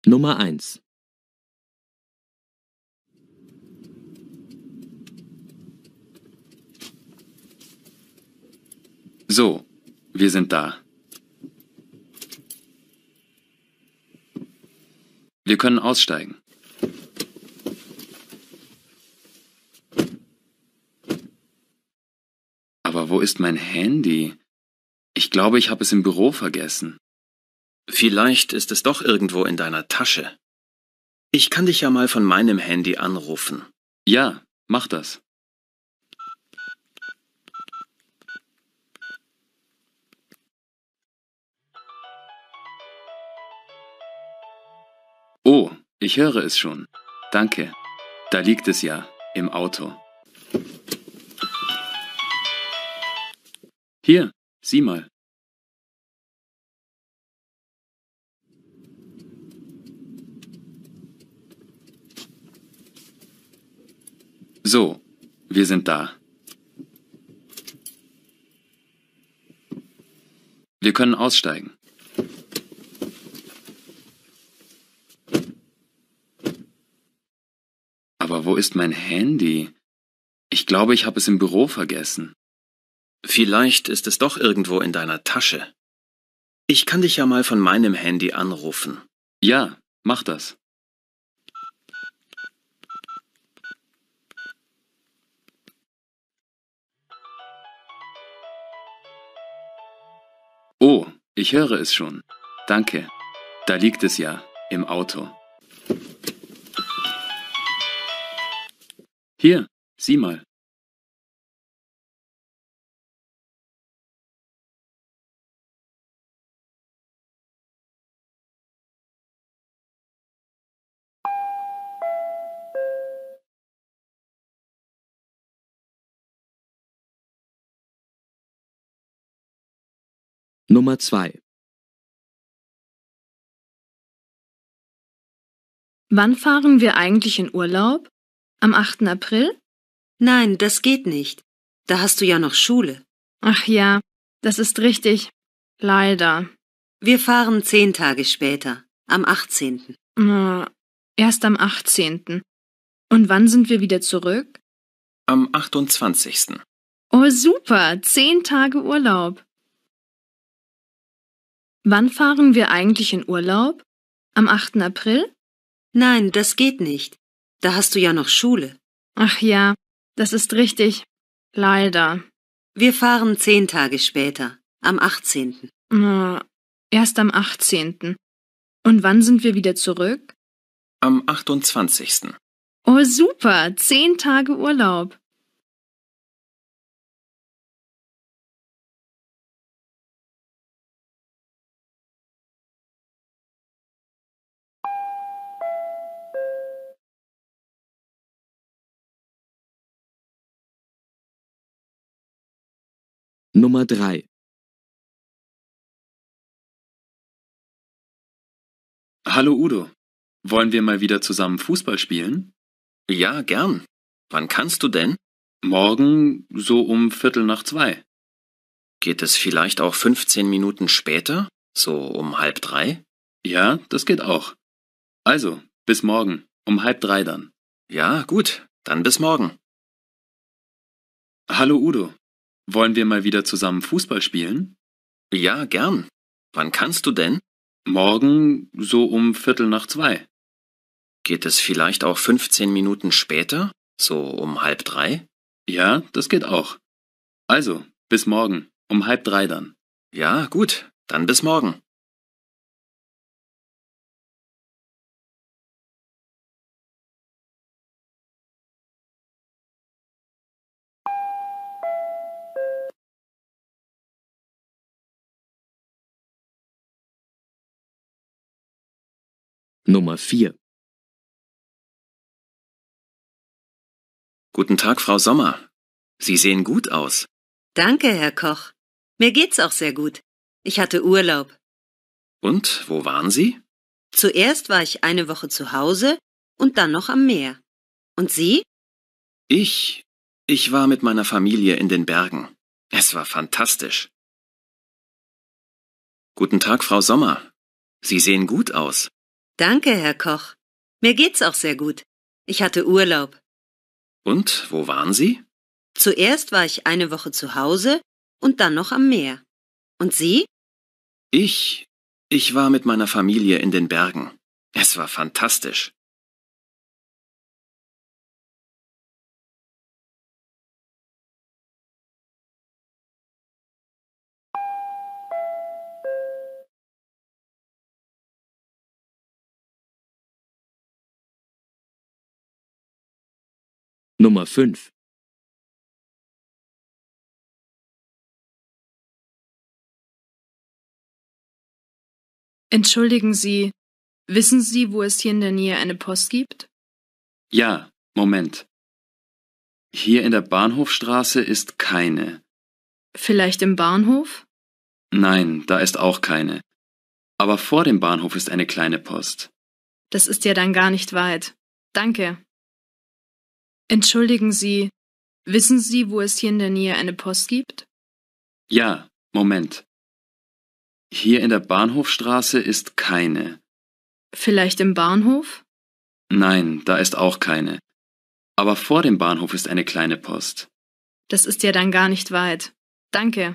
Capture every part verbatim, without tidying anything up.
Nummer eins. So, wir sind da. Wir können aussteigen. Aber wo ist mein Handy? Ich glaube, ich habe es im Büro vergessen. Vielleicht ist es doch irgendwo in deiner Tasche. Ich kann dich ja mal von meinem Handy anrufen. Ja, mach das. Oh, ich höre es schon. Danke. Da liegt es ja, im Auto. Hier, sieh mal. So, wir sind da. Wir können aussteigen. Aber wo ist mein Handy? Ich glaube, ich habe es im Büro vergessen. Vielleicht ist es doch irgendwo in deiner Tasche. Ich kann dich ja mal von meinem Handy anrufen. Ja, mach das. Oh, ich höre es schon. Danke. Da liegt es ja, im Auto. Hier, sieh mal. Nummer zwei. Wann fahren wir eigentlich in Urlaub? Am achten April? Nein, das geht nicht. Da hast du ja noch Schule. Ach ja, das ist richtig. Leider. Wir fahren zehn Tage später, am achtzehnten Äh, Erst am achtzehnten Und wann sind wir wieder zurück? Am achtundzwanzigsten Oh super, zehn Tage Urlaub. Wann fahren wir eigentlich in Urlaub? Am achten April? Nein, das geht nicht. Da hast du ja noch Schule. Ach ja, das ist richtig. Leider. Wir fahren zehn Tage später, am achtzehnten Äh, Erst am achtzehnten Und wann sind wir wieder zurück? Am achtundzwanzigsten Oh super, zehn Tage Urlaub. Nummer drei. Hallo Udo. Wollen wir mal wieder zusammen Fußball spielen? Ja, gern. Wann kannst du denn? Morgen so um Viertel nach zwei. Geht es vielleicht auch fünfzehn Minuten später? So um halb drei? Ja, das geht auch. Also, bis morgen, um halb drei dann. Ja, gut. Dann bis morgen. Hallo Udo. Wollen wir mal wieder zusammen Fußball spielen? Ja, gern. Wann kannst du denn? Morgen so um Viertel nach zwei. Geht es vielleicht auch fünfzehn Minuten später? So um halb drei? Ja, das geht auch. Also, bis morgen, um halb drei dann. Ja, gut. Dann bis morgen. Nummer vier. Guten Tag, Frau Sommer. Sie sehen gut aus. Danke, Herr Koch. Mir geht's auch sehr gut. Ich hatte Urlaub. Und, wo waren Sie? Zuerst war ich eine Woche zu Hause und dann noch am Meer. Und Sie? Ich, ich war mit meiner Familie in den Bergen. Es war fantastisch. Guten Tag, Frau Sommer. Sie sehen gut aus. Danke, Herr Koch. Mir geht's auch sehr gut. Ich hatte Urlaub. Und wo waren Sie? Zuerst war ich eine Woche zu Hause und dann noch am Meer. Und Sie? Ich. Ich war mit meiner Familie in den Bergen. Es war fantastisch. Nummer fünf. Entschuldigen Sie, wissen Sie, wo es hier in der Nähe eine Post gibt? Ja, Moment. Hier in der Bahnhofstraße ist keine. Vielleicht im Bahnhof? Nein, da ist auch keine. Aber vor dem Bahnhof ist eine kleine Post. Das ist ja dann gar nicht weit. Danke. Entschuldigen Sie, wissen Sie, wo es hier in der Nähe eine Post gibt? Ja, Moment. Hier in der Bahnhofstraße ist keine. Vielleicht im Bahnhof? Nein, da ist auch keine. Aber vor dem Bahnhof ist eine kleine Post. Das ist ja dann gar nicht weit. Danke.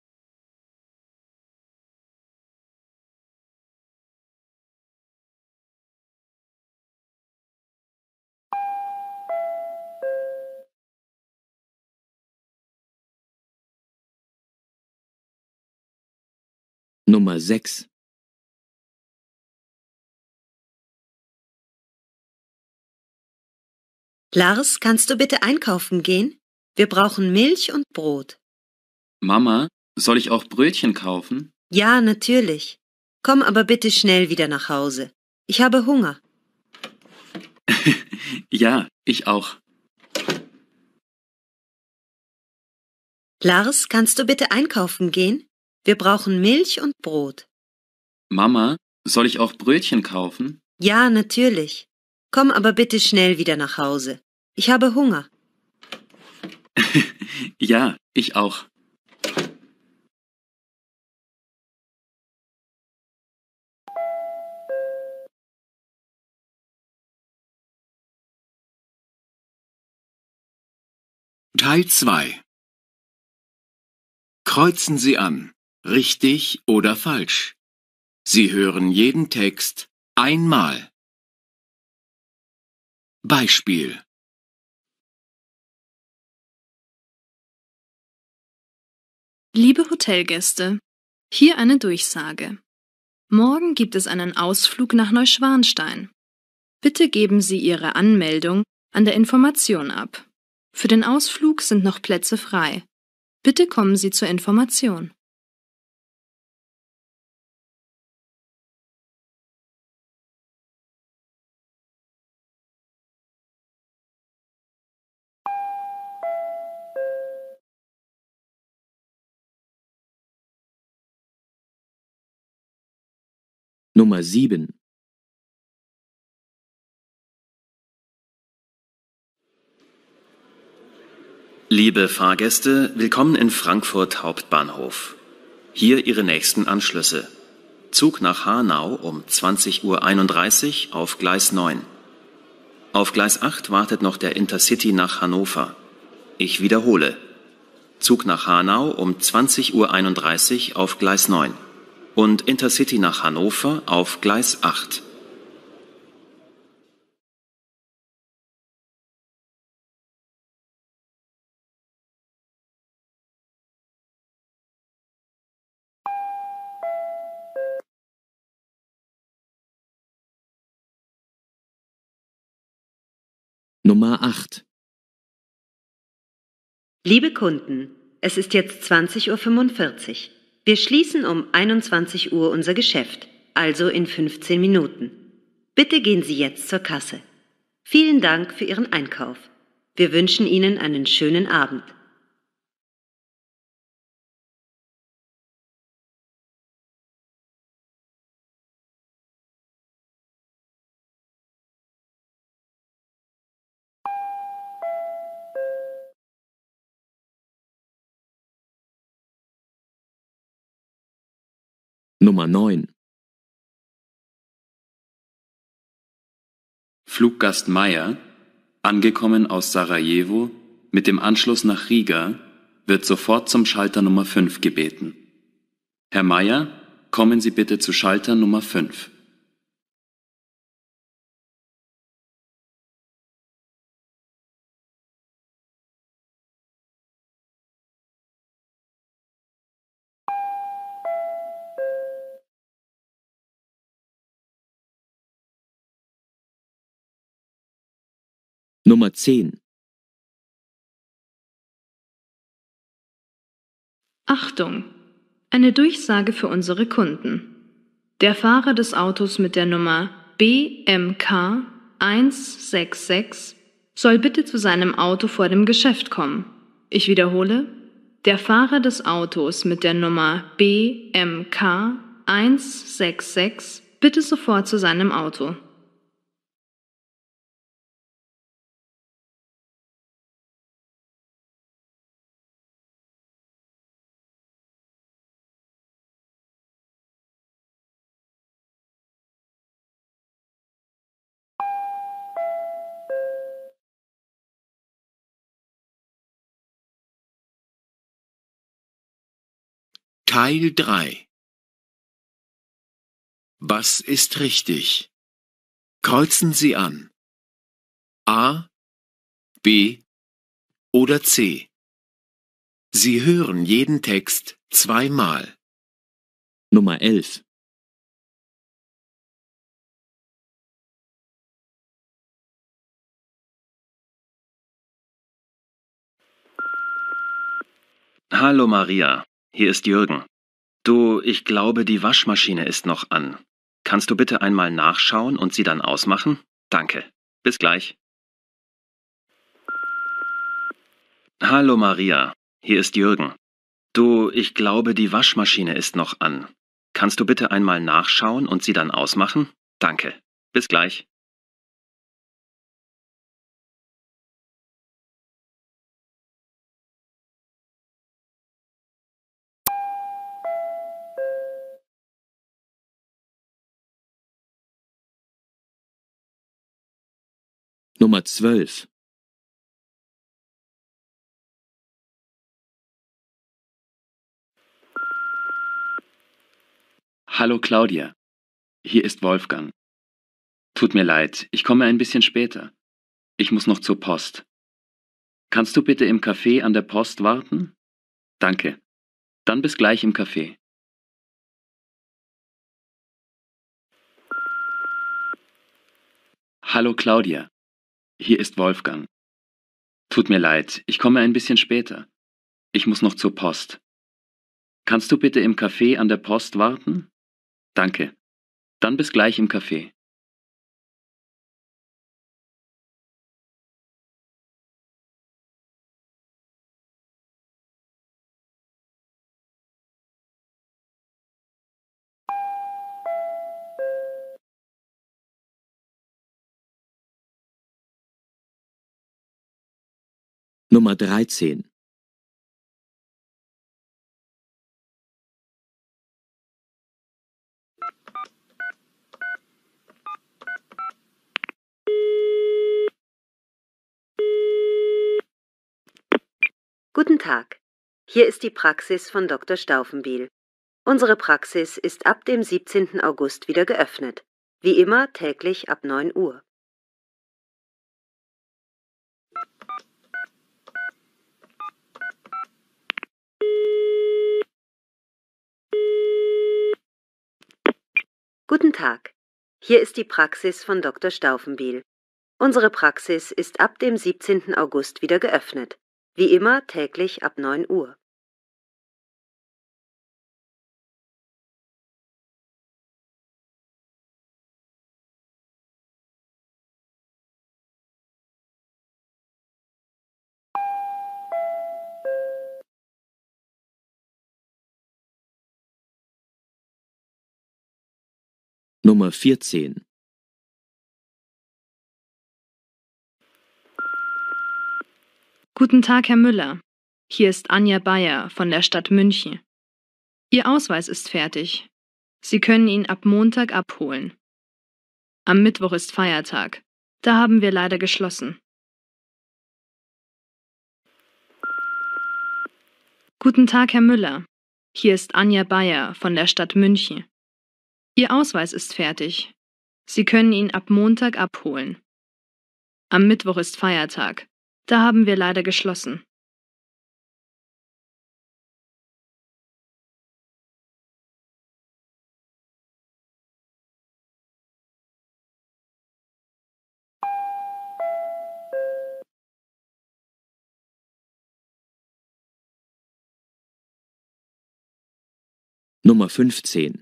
Nummer sechs. Lars, kannst du bitte einkaufen gehen? Wir brauchen Milch und Brot. Mama, soll ich auch Brötchen kaufen? Ja, natürlich. Komm aber bitte schnell wieder nach Hause. Ich habe Hunger. Ja, ich auch. Lars, kannst du bitte einkaufen gehen? Wir brauchen Milch und Brot. Mama, soll ich auch Brötchen kaufen? Ja, natürlich. Komm aber bitte schnell wieder nach Hause. Ich habe Hunger. Ja, ich auch. Teil zwei. Kreuzen Sie an, richtig oder falsch. Sie hören jeden Text einmal. Beispiel: Liebe Hotelgäste, hier eine Durchsage. Morgen gibt es einen Ausflug nach Neuschwanstein. Bitte geben Sie Ihre Anmeldung an der Information ab. Für den Ausflug sind noch Plätze frei. Bitte kommen Sie zur Information. Nummer sieben. Liebe Fahrgäste, willkommen in Frankfurt Hauptbahnhof. Hier Ihre nächsten Anschlüsse. Zug nach Hanau um zwanzig Uhr einunddreißig auf Gleis neun. Auf Gleis acht wartet noch der Intercity nach Hannover. Ich wiederhole. Zug nach Hanau um zwanzig Uhr einunddreißig auf Gleis neun. Und Intercity nach Hannover auf Gleis acht. Nummer acht. Liebe Kunden, es ist jetzt zwanzig Uhr fünfundvierzig. Wir schließen um einundzwanzig Uhr unser Geschäft, also in fünfzehn Minuten. Bitte gehen Sie jetzt zur Kasse. Vielen Dank für Ihren Einkauf. Wir wünschen Ihnen einen schönen Abend. Nummer neun. Fluggast Meyer, angekommen aus Sarajevo, mit dem Anschluss nach Riga, wird sofort zum Schalter Nummer fünf gebeten. Herr Meyer, kommen Sie bitte zu Schalter Nummer fünf. Nummer zehn. Achtung! Eine Durchsage für unsere Kunden. Der Fahrer des Autos mit der Nummer B M K eins sechs sechs soll bitte zu seinem Auto vor dem Geschäft kommen. Ich wiederhole, der Fahrer des Autos mit der Nummer B M K eins sechs sechs bitte sofort zu seinem Auto. Teil drei. Was ist richtig? Kreuzen Sie an. A, B oder C. Sie hören jeden Text zweimal. Nummer elf. Hallo Maria, hier ist Jürgen. Du, ich glaube, die Waschmaschine ist noch an. Kannst du bitte einmal nachschauen und sie dann ausmachen? Danke. Bis gleich. Hallo Maria, hier ist Jürgen. Du, ich glaube, die Waschmaschine ist noch an. Kannst du bitte einmal nachschauen und sie dann ausmachen? Danke. Bis gleich. Nummer zwölf. Hallo Claudia, hier ist Wolfgang. Tut mir leid, ich komme ein bisschen später. Ich muss noch zur Post. Kannst du bitte im Café an der Post warten? Danke. Dann bis gleich im Café. Hallo Claudia, hier ist Wolfgang. Tut mir leid, ich komme ein bisschen später. Ich muss noch zur Post. Kannst du bitte im Café an der Post warten? Danke. Dann bis gleich im Café. Nummer dreizehn. Guten Tag. Hier ist die Praxis von Doktor Stauffenbiel. Unsere Praxis ist ab dem siebzehnten August wieder geöffnet. Wie immer täglich ab neun Uhr. Guten Tag. Hier ist die Praxis von Doktor Stauffenbiel. Unsere Praxis ist ab dem siebzehnten August wieder geöffnet. Wie immer täglich ab neun Uhr. Nummer vierzehn. Guten Tag, Herr Müller. Hier ist Anja Bayer von der Stadt München. Ihr Ausweis ist fertig. Sie können ihn ab Montag abholen. Am Mittwoch ist Feiertag. Da haben wir leider geschlossen. Guten Tag, Herr Müller. Hier ist Anja Bayer von der Stadt München. Ihr Ausweis ist fertig. Sie können ihn ab Montag abholen. Am Mittwoch ist Feiertag. Da haben wir leider geschlossen. Nummer fünfzehn.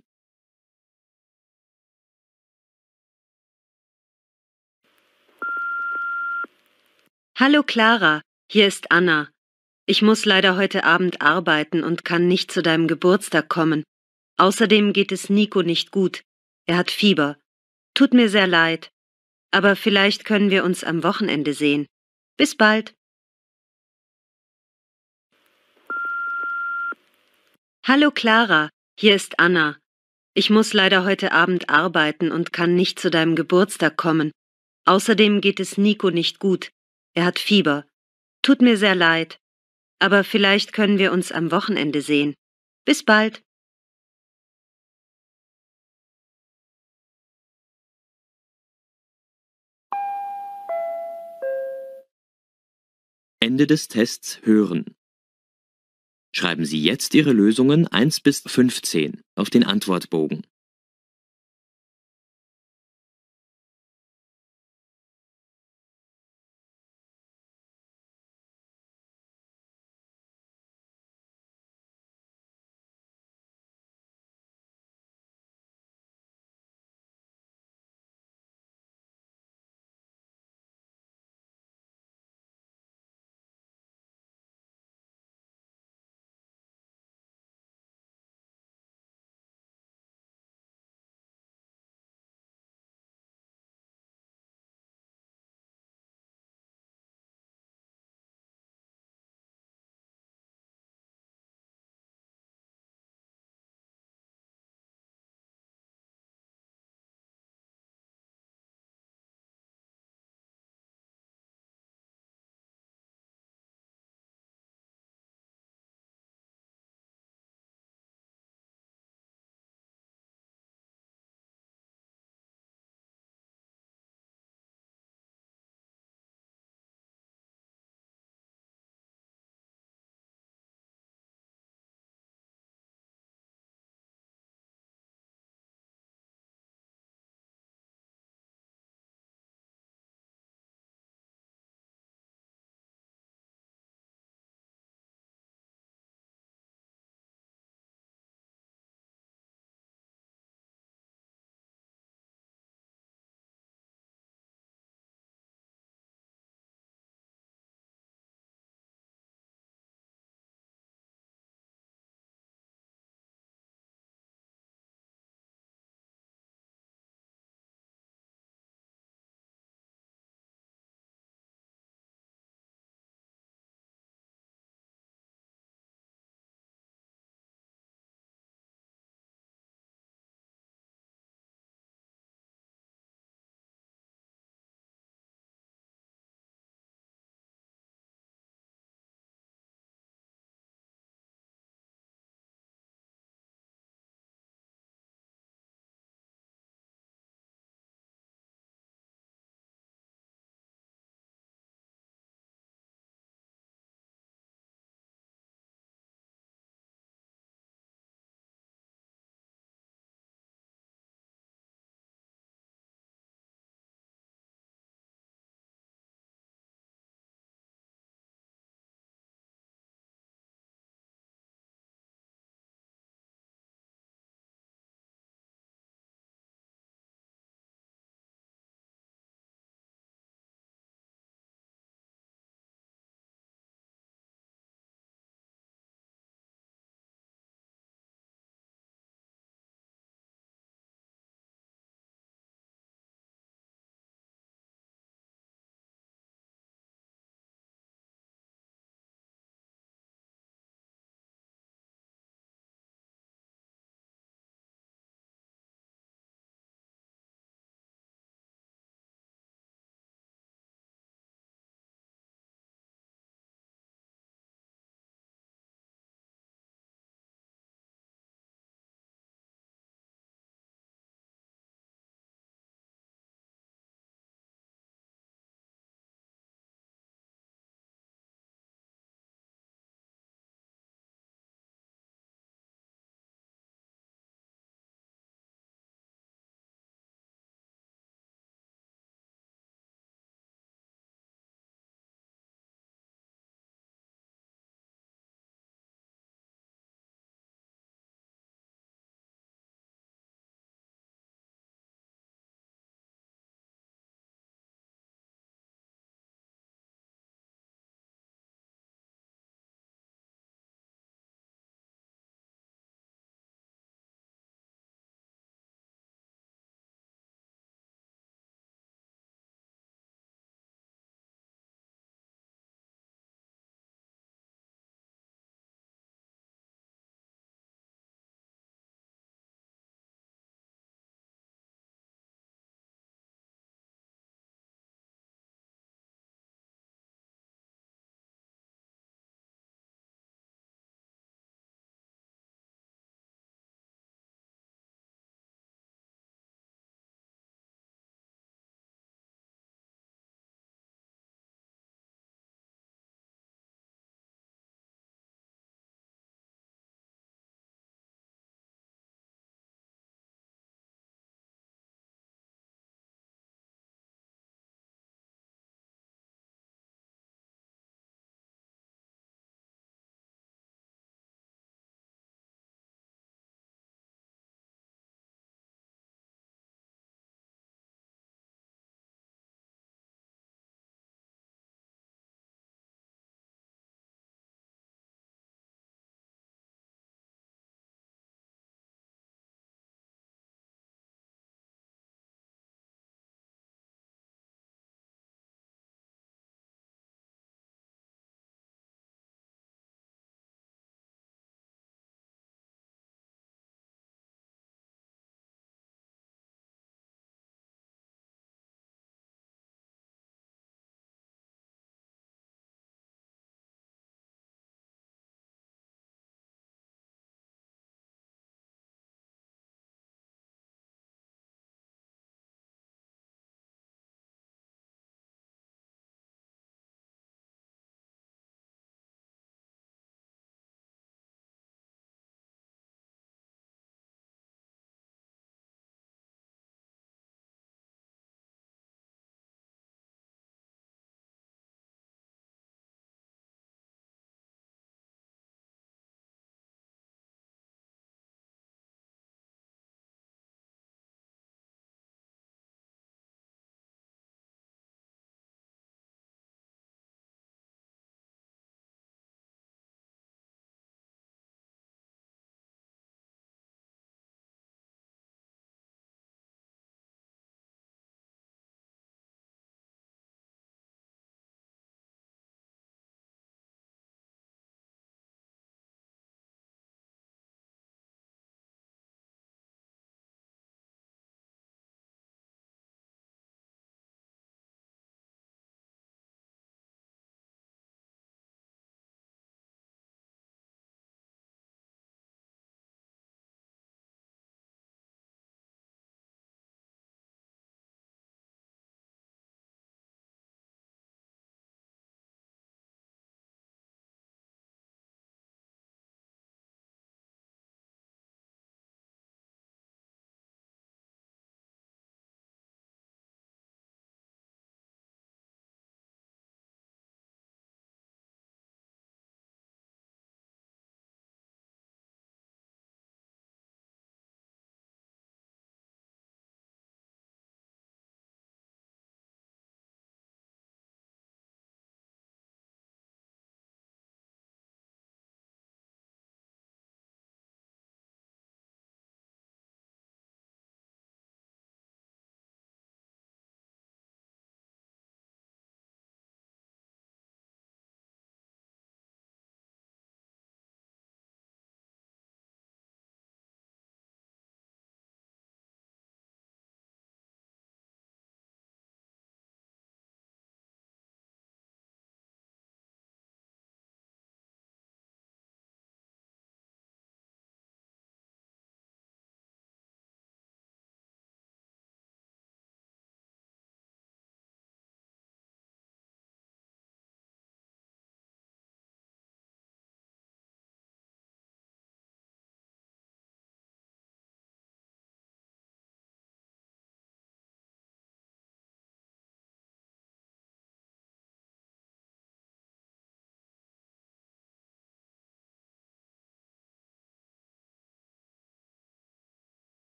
Hallo Clara, hier ist Anna. Ich muss leider heute Abend arbeiten und kann nicht zu deinem Geburtstag kommen. Außerdem geht es Nico nicht gut. Er hat Fieber. Tut mir sehr leid. Aber vielleicht können wir uns am Wochenende sehen. Bis bald. Hallo Clara, hier ist Anna. Ich muss leider heute Abend arbeiten und kann nicht zu deinem Geburtstag kommen. Außerdem geht es Nico nicht gut. Er hat Fieber. Tut mir sehr leid. Aber vielleicht können wir uns am Wochenende sehen. Bis bald. Ende des Tests hören. Schreiben Sie jetzt Ihre Lösungen eins bis fünfzehn auf den Antwortbogen.